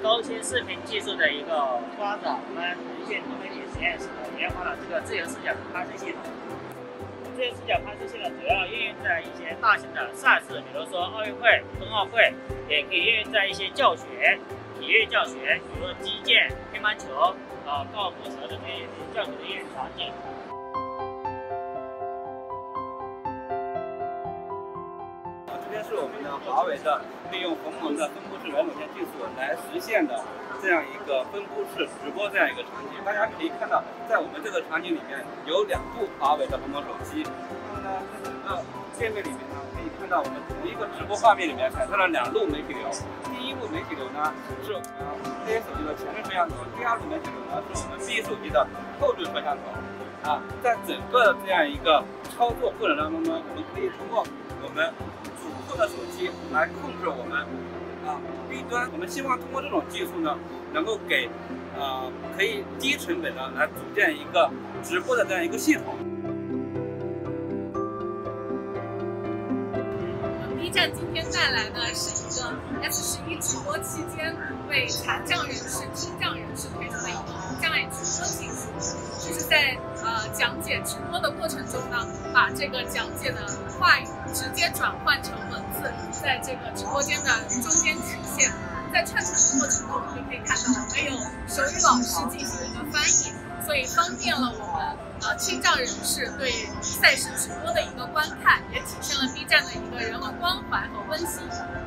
高清视频技术的一个发展，我们腾讯多媒体实验室研发了这个自由视角拍摄系统。自由视角拍摄系统主要应用在一些大型的赛事，比如说奥运会、冬奥会，也可以应用在一些教学、体育教学，比如说击剑、乒乓球、高尔夫球的这些教学的应用场景。 这边是我们的华为的利用鸿蒙的分布式软裸线技术来实现的这样一个分布式直播这样一个场景。大家可以看到，在我们这个场景里面有2部华为的鸿蒙手机。然后呢，在整个界面里面呢，可以看到我们同一个直播画面里面产生了2路媒体流。第一路媒体流呢是我们这些手机的前置摄像头，第2路媒体流呢是我们 B 手机的后置摄像头。在整个这样一个操作过程当中呢，我们可以通过我们主控的手机来控制我们B 端。我们希望通过这种技术呢，能够给可以低成本的来组建一个直播的这样一个系统。 B 站今天带来的是一个 S11直播期间为残障人士、听障人士推出的一个无障碍直播技术，就是在讲解直播的过程中呢，把这个讲解的话语直接转换成文字，在这个直播间的中间体现。在串场的过程中，我们就可以看到我们有手语老师进行一个翻译，所以方便了我们听障人士对赛事直播的一个观看，也体现了 B 站的一个人文关怀和温馨。